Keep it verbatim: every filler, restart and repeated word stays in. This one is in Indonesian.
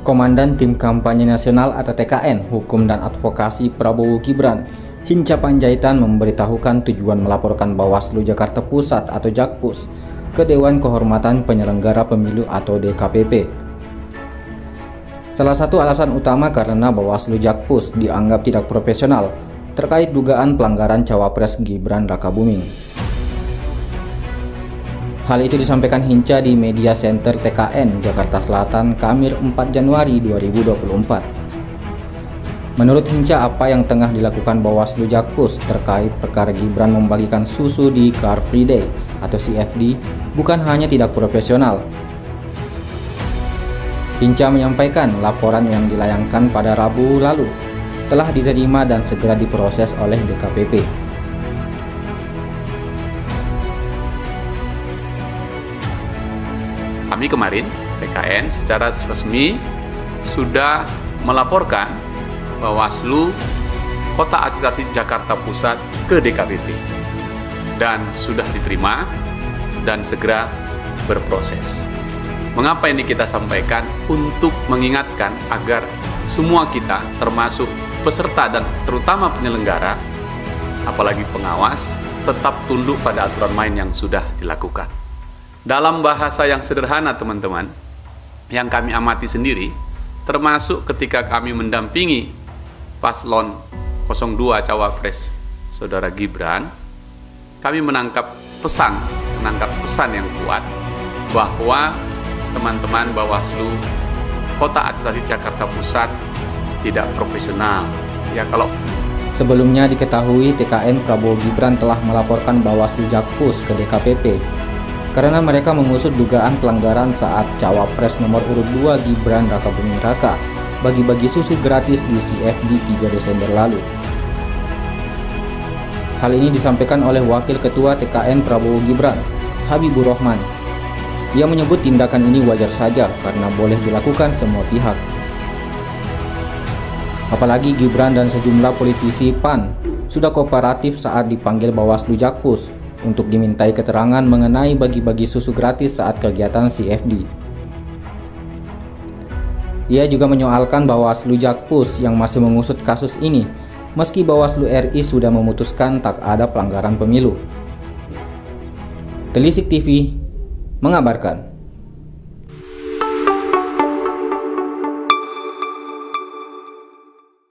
Komandan Tim Kampanye Nasional atau T K N Hukum dan Advokasi Prabowo Gibran, Hinca Panjaitan, memberitahukan tujuan melaporkan Bawaslu Jakarta Pusat atau Jakpus ke Dewan Kehormatan Penyelenggara Pemilu atau D K P P. Salah satu alasan utama karena Bawaslu Jakpus dianggap tidak profesional terkait dugaan pelanggaran Cawapres Gibran Rakabuming. Hal itu disampaikan Hinca di Media Center T K N Jakarta Selatan Kamis empat Januari dua ribu dua puluh empat. Menurut Hinca, apa yang tengah dilakukan Bawaslu Jakpus terkait perkara Gibran membagikan susu di Car Free Day atau C F D bukan hanya tidak profesional. Hinca menyampaikan laporan yang dilayangkan pada Rabu lalu telah diterima dan segera diproses oleh D K P P. Kami kemarin, T K N secara resmi sudah melaporkan Bawaslu Kota Administratif Jakarta Pusat ke D K P P dan sudah diterima dan segera berproses. Mengapa ini kita sampaikan? Untuk mengingatkan agar semua kita, termasuk peserta dan terutama penyelenggara, apalagi pengawas, tetap tunduk pada aturan main yang sudah dilakukan. Dalam bahasa yang sederhana, teman-teman, yang kami amati sendiri, termasuk ketika kami mendampingi Paslon nol dua Cawapres Saudara Gibran, kami menangkap pesan, menangkap pesan yang kuat bahwa teman-teman Bawaslu Kota Administratif Jakarta Pusat tidak profesional. Ya, kalau sebelumnya diketahui T K N Prabowo Gibran telah melaporkan Bawaslu Jakpus ke D K P P karena mereka mengusut dugaan pelanggaran saat Cawapres nomor urut dua Gibran Rakabuming Raka bagi-bagi susu gratis di C F D tiga Desember lalu. Hal ini disampaikan oleh Wakil Ketua T K N Prabowo Gibran, Habibur Rahman. Ia menyebut tindakan ini wajar saja karena boleh dilakukan semua pihak. Apalagi Gibran dan sejumlah politisi P A N sudah kooperatif saat dipanggil Bawaslu Jakpus untuk dimintai keterangan mengenai bagi-bagi susu gratis saat kegiatan C F D. Ia juga menyoalkan Bawaslu Jakpus yang masih mengusut kasus ini, meski Bawaslu R I sudah memutuskan tak ada pelanggaran pemilu. Telisik T V mengabarkan.